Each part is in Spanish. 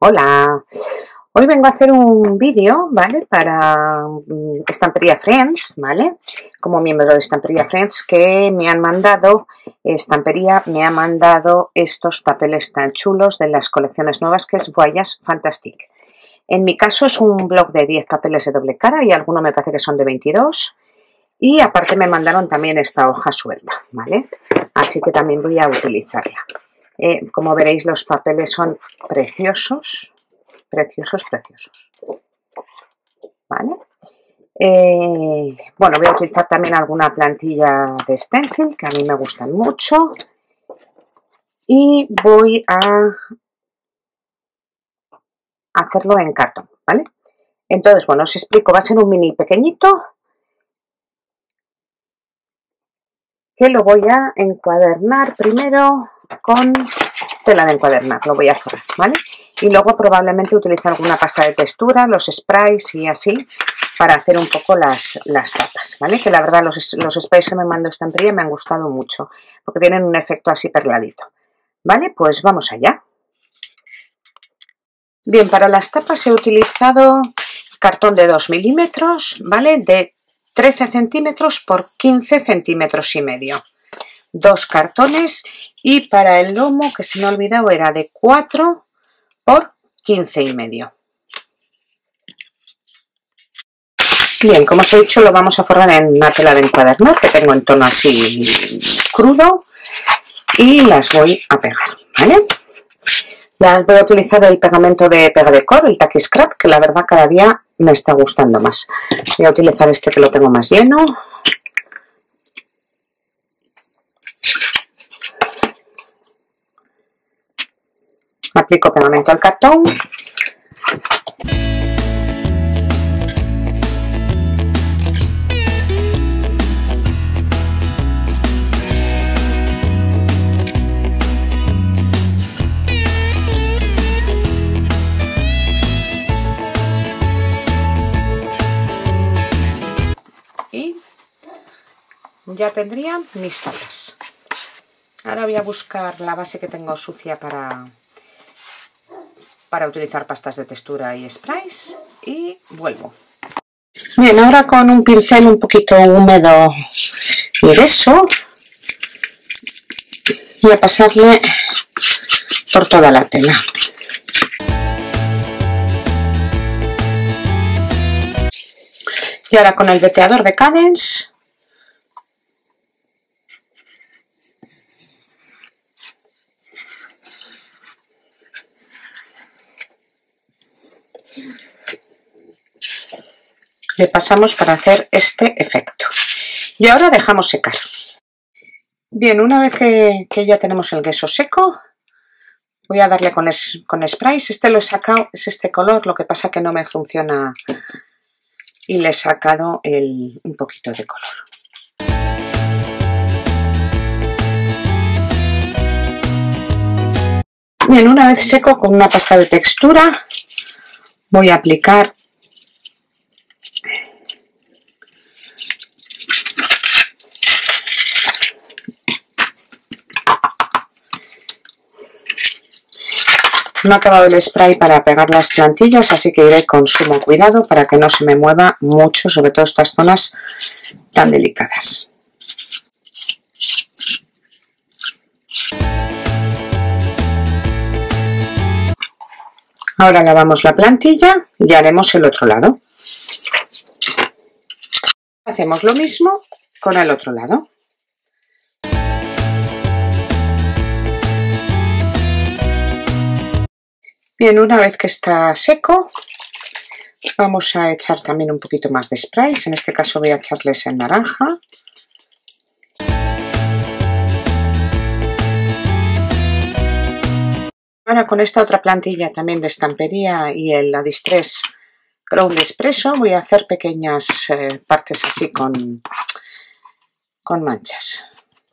Hola, hoy vengo a hacer un vídeo, ¿vale? Para Estampería Friends, ¿vale? Como miembro de Estampería Friends que me han mandado, Estampería me ha mandado estos papeles tan chulos de las colecciones nuevas que es Voyage Fantastique. En mi caso es un bloc de 10 papeles de doble cara y algunos me parece que son de 22. Y aparte me mandaron también esta hoja suelta, ¿vale? Así que también voy a utilizarla. Como veréis, los papeles son preciosos, preciosos, preciosos, ¿vale? Bueno, voy a utilizar también alguna plantilla de stencil, que a mí me gustan mucho. Y voy a hacerlo en cartón, ¿vale? Entonces, bueno, os explico, va a ser un mini pequeñito, que lo voy a encuadernar primero con tela de encuadernar, lo voy a forrar, ¿vale? Y luego probablemente utilice alguna pasta de textura, los sprays y así, para hacer un poco las tapas, ¿vale? Que la verdad los sprays que me mandó Estampería me han gustado mucho, porque tienen un efecto así perladito, ¿vale? Pues vamos allá. Bien, para las tapas he utilizado cartón de 2 milímetros, ¿vale? De 13 centímetros por 15 centímetros y medio. 2 cartones, y para el lomo, que se me ha olvidado, era de 4 por 15 y medio. Bien, como os he dicho, lo vamos a forrar en una tela de encuadernar que tengo en tono así crudo y las voy a pegar, ¿vale? Ya voy a utilizar el pegamento de Pega Decor, el Tacky Scrap, que la verdad cada día me está gustando más. Voy a utilizar este que lo tengo más lleno. Aplico pegamento al cartón. Y ya tendría mis tapas. Ahora voy a buscar la base que tengo sucia para utilizar pastas de textura y sprays y vuelvo. Bien, ahora con un pincel un poquito húmedo y grueso voy a pasarle por toda la tela. Y ahora con el veteador de Cadence le pasamos para hacer este efecto. Y ahora dejamos secar. Bien, una vez que ya tenemos el queso seco, voy a darle con sprays. Este lo he sacado, es este color, lo que pasa que no me funciona y le he sacado un poquito de color. Bien, una vez seco, con una pasta de textura voy a aplicar no ha acabado el spray para pegar las plantillas, así que iré con sumo cuidado para que no se me mueva mucho, sobre todo estas zonas tan delicadas. Ahora lavamos la plantilla y haremos el otro lado. Hacemos lo mismo con el otro lado. Bien, una vez que está seco, vamos a echar también un poquito más de sprays. En este caso voy a echarles en naranja. Ahora con esta otra plantilla también de Estampería y la Distress Ground Espresso voy a hacer pequeñas partes así con manchas.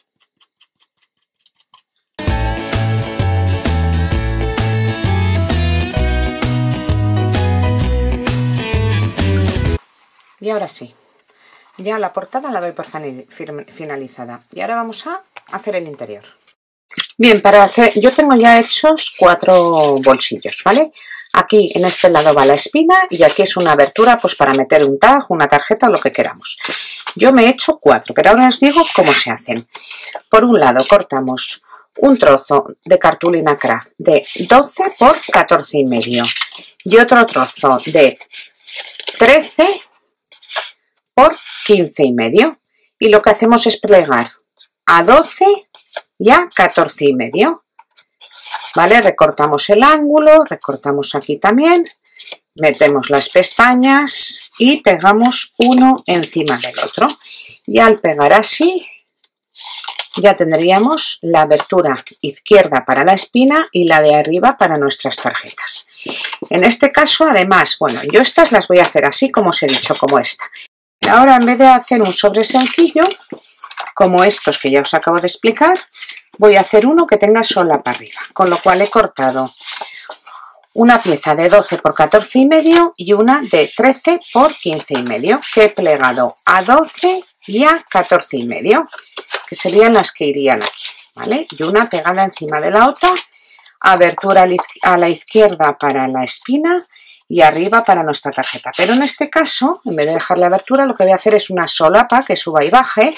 Y ahora sí, ya la portada la doy por finalizada. Y ahora vamos a hacer el interior. Bien, yo tengo ya hechos 4 bolsillos, ¿vale? Aquí en este lado va la espina y aquí es una abertura pues para meter un tag, una tarjeta o lo que queramos. Yo me he hecho 4, pero ahora os digo cómo se hacen. Por un lado cortamos un trozo de cartulina craft de 12 por 14,5 y otro trozo de 13 por 15,5 y lo que hacemos es plegar a 12 y a 14,5. ¿Vale? Recortamos el ángulo, recortamos aquí también, metemos las pestañas y pegamos uno encima del otro. Y al pegar así, ya tendríamos la abertura izquierda para la espina y la de arriba para nuestras tarjetas. En este caso, además, bueno, yo estas las voy a hacer así como os he dicho, como esta. Ahora, en vez de hacer un sobre sencillo, como estos que ya os acabo de explicar, voy a hacer uno que tenga solapa arriba, con lo cual he cortado una pieza de 12 por 14,5 y una de 13 por 15,5 que he plegado a 12 y a 14,5, que serían las que irían aquí, ¿vale? Y una pegada encima de la otra, abertura a la izquierda para la espina y arriba para nuestra tarjeta. Pero en este caso, en vez de dejar la abertura, lo que voy a hacer es una solapa que suba y baje.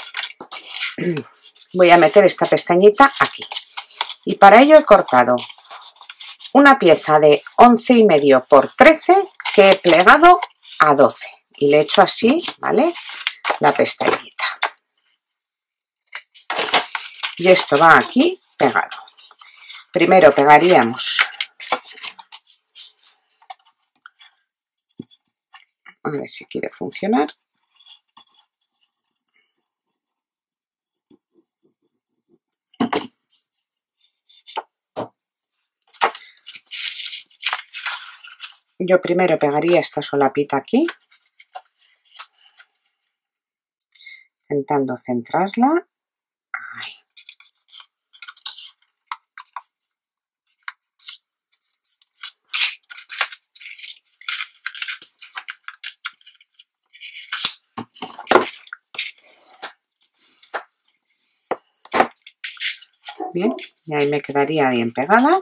Voy a meter esta pestañita aquí y para ello he cortado una pieza de 11,5 por 13 que he plegado a 12 y le he hecho así, ¿vale? La pestañita y esto va aquí pegado. Primero pegaríamos, a ver si quiere funcionar. Yo primero pegaría esta solapita aquí, intentando centrarla. Ahí. Bien, y ahí me quedaría bien pegada.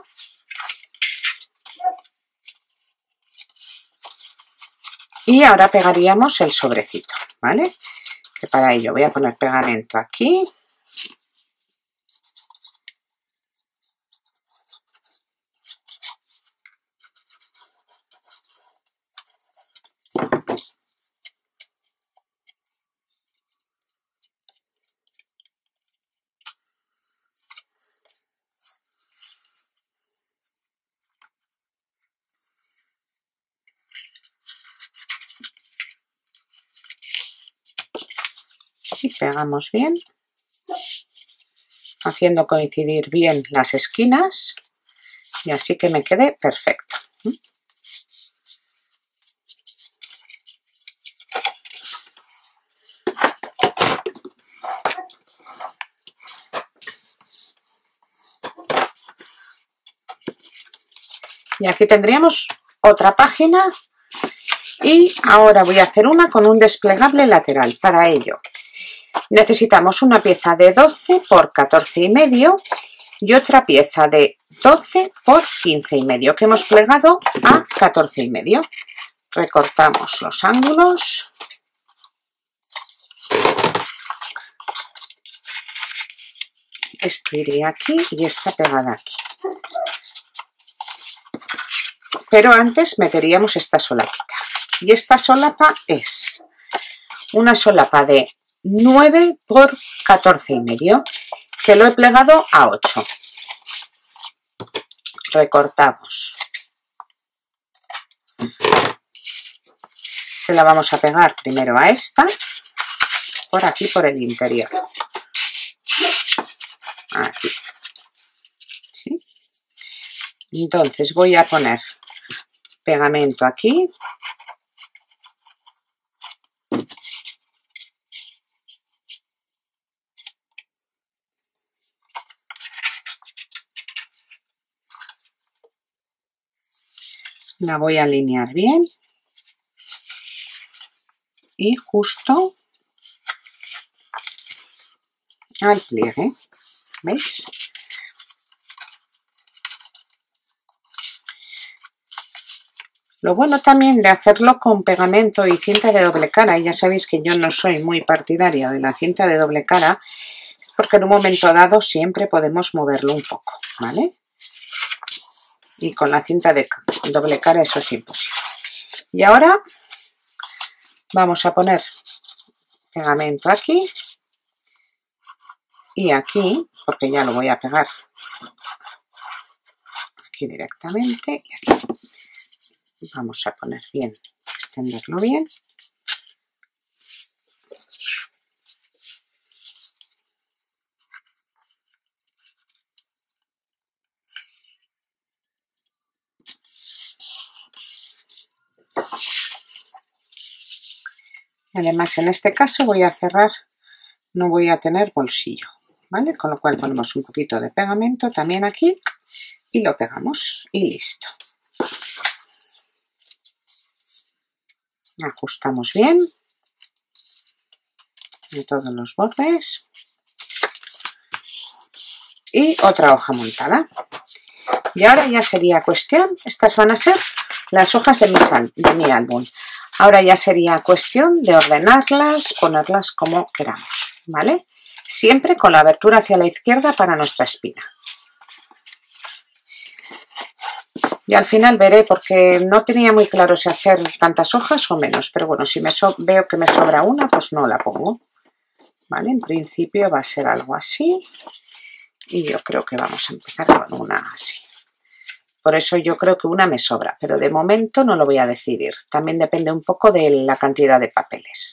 Y ahora pegaríamos el sobrecito, ¿vale? Que para ello voy a poner pegamento aquí. Y pegamos bien, haciendo coincidir bien las esquinas y así que me quede perfecto. Y aquí tendríamos otra página y ahora voy a hacer una con un desplegable lateral. Para ello necesitamos una pieza de 12 por 14,5 y otra pieza de 12 por 15,5 que hemos plegado a 14,5. Recortamos los ángulos. Esto iría aquí y esta pegada aquí. Pero antes meteríamos esta solapita. Y esta solapa es una solapa de 9 por 14,5 que lo he plegado a 8. Recortamos. Se la vamos a pegar primero a esta, por aquí, por el interior. Aquí. ¿Sí? Entonces voy a poner pegamento aquí. La voy a alinear bien. Y justo al pliegue, ¿veis? Lo bueno también de hacerlo con pegamento y cinta de doble cara, y ya sabéis que yo no soy muy partidaria de la cinta de doble cara, porque en un momento dado siempre podemos moverlo un poco, ¿vale? Y con la cinta de doble cara eso es imposible. Y ahora vamos a poner pegamento aquí y aquí, porque ya lo voy a pegar aquí directamente, y aquí. Vamos a poner bien, extenderlo bien. Además, en este caso voy a cerrar, no voy a tener bolsillo, ¿vale? Con lo cual ponemos un poquito de pegamento también aquí y lo pegamos y listo. Ajustamos bien en todos los bordes y otra hoja montada. Y ahora ya sería cuestión, estas van a ser las hojas de mi álbum. Ahora ya sería cuestión de ordenarlas, ponerlas como queramos, ¿vale? Siempre con la abertura hacia la izquierda para nuestra espina. Y al final veré, porque no tenía muy claro si hacer tantas hojas o menos, pero bueno, si veo que me sobra una, pues no la pongo, ¿vale? En principio va a ser algo así y yo creo que vamos a empezar con una así. Por eso yo creo que una me sobra, pero de momento no lo voy a decidir. También depende un poco de la cantidad de papeles.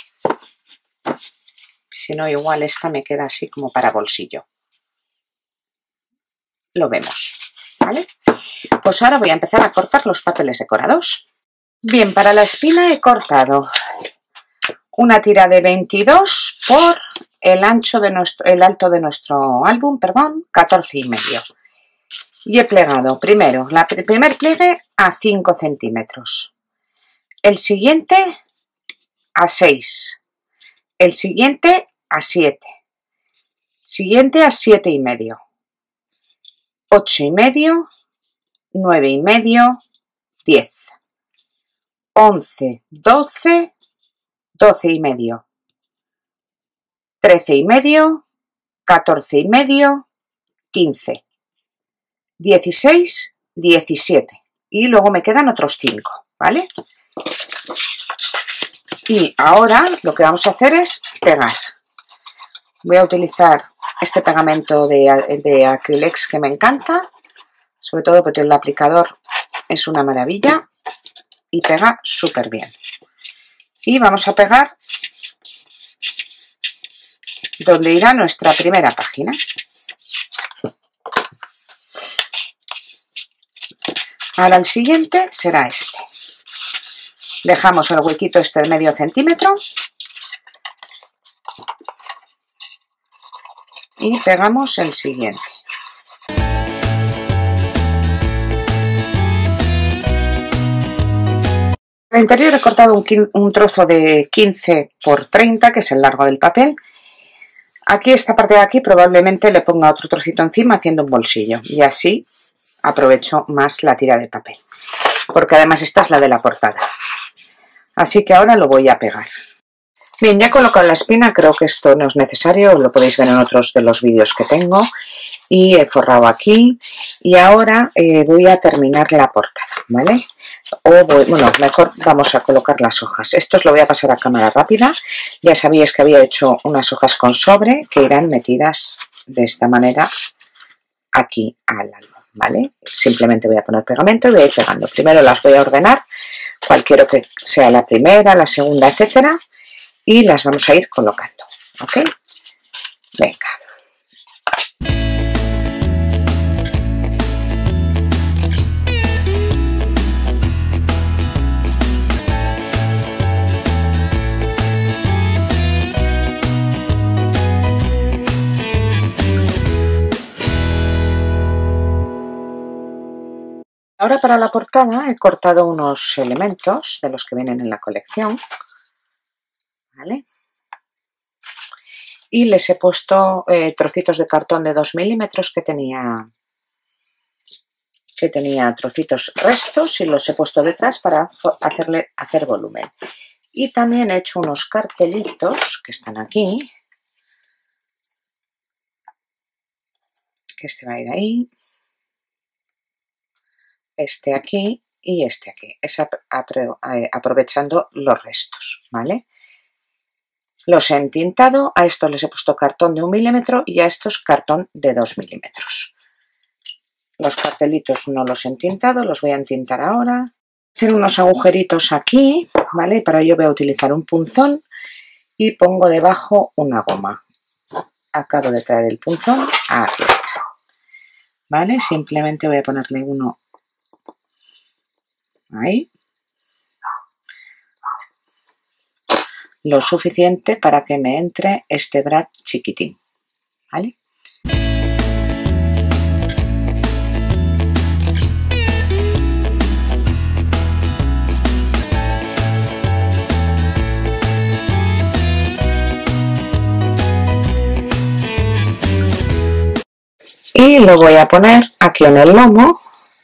Si no, igual esta me queda así como para bolsillo. Lo vemos, ¿vale? Pues ahora voy a empezar a cortar los papeles decorados. Bien, para la espina he cortado una tira de 22 por el alto de nuestro álbum, 14,5. Y he plegado primero el primer pliegue a 5 centímetros, el siguiente a 6, el siguiente a 7, siguiente a 7,5, 8,5, 9,5, 10, 11, 12, 12,5, 13,5, 14,5, 15, 16, 17 y luego me quedan otros 5, ¿vale? Y ahora lo que vamos a hacer es pegar. Voy a utilizar este pegamento de Acrylex que me encanta, sobre todo porque el aplicador es una maravilla y pega súper bien. Y vamos a pegar donde irá nuestra primera página. Ahora el siguiente será este. Dejamos el huequito este de medio centímetro y pegamos el siguiente. Al interior he cortado un trozo de 15 por 30, que es el largo del papel. Aquí, esta parte de aquí, probablemente le ponga otro trocito encima haciendo un bolsillo y así aprovecho más la tira de papel, porque además esta es la de la portada. Así que ahora lo voy a pegar. Bien, ya he colocado la espina, creo que esto no es necesario, lo podéis ver en otros de los vídeos que tengo. Y he forrado aquí y ahora voy a terminar la portada, ¿vale? Bueno, mejor vamos a colocar las hojas. Esto os lo voy a pasar a cámara rápida. Ya sabíais que había hecho unas hojas con sobre que irán metidas de esta manera aquí al álbum, ¿vale? Simplemente voy a poner pegamento y voy a ir pegando. Primero las voy a ordenar, cual quiero que sea la primera, la segunda, etcétera, y las vamos a ir colocando, ¿ok? Venga. Ahora para la portada he cortado unos elementos de los que vienen en la colección, ¿vale? Y les he puesto trocitos de cartón de 2 milímetros que tenía que tenía trocitos restos y los he puesto detrás para hacer volumen. Y también he hecho unos cartelitos que están aquí, que este va a ir ahí, este aquí y este aquí. Es aprovechando los restos, ¿vale? Los he entintado, a estos les he puesto cartón de 1 milímetro y a estos cartón de 2 milímetros. Los cartelitos no los he entintado, los voy a entintar ahora. Hacer unos agujeritos aquí, ¿vale? Para ello voy a utilizar un punzón y pongo debajo una goma. Acabo de traer el punzón, aquí está, ¿vale? Simplemente voy a ponerle uno ahí, lo suficiente para que me entre este brad chiquitín, ¿vale? Y lo voy a poner aquí en el lomo,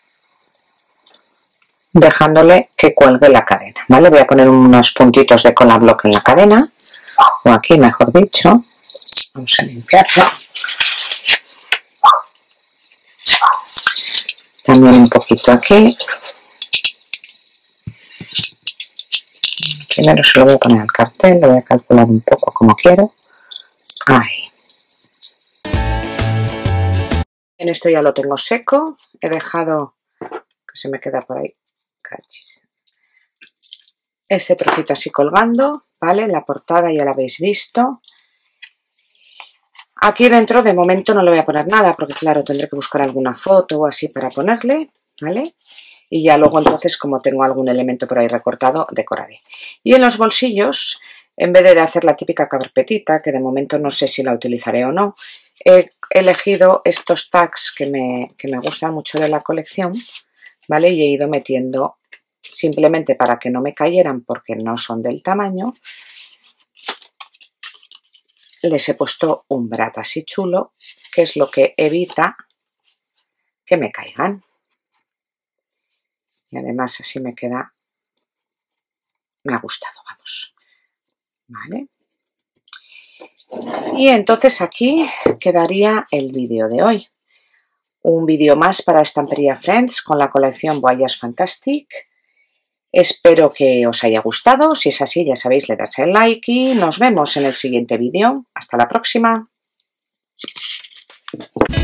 dejándole que cuelgue la cadena, ¿vale? Voy a poner unos puntitos de cola block en la cadena, o aquí mejor dicho. Vamos a limpiarlo. También un poquito aquí. Primero se lo voy a poner al cartel, lo voy a calcular un poco como quiero. Ahí. En esto ya lo tengo seco, he dejado que se me queda por ahí, cachis, este trocito así colgando, ¿vale? La portada ya la habéis visto. Aquí dentro de momento no le voy a poner nada porque claro, tendré que buscar alguna foto o así para ponerle, ¿vale? Y ya luego entonces, como tengo algún elemento por ahí recortado, decoraré. Y en los bolsillos, en vez de hacer la típica carpetita, que de momento no sé si la utilizaré o no, he elegido estos tags que me gustan mucho de la colección, ¿vale? Y he ido metiendo simplemente para que no me cayeran porque no son del tamaño. Les he puesto un brad así chulo, que es lo que evita que me caigan. Y además así me queda, me ha gustado, vamos, ¿vale? Y entonces aquí quedaría el vídeo de hoy. Un vídeo más para Stamperia Friends con la colección Voyage Fantastique. Espero que os haya gustado. Si es así, ya sabéis, le dais el like y nos vemos en el siguiente vídeo. Hasta la próxima.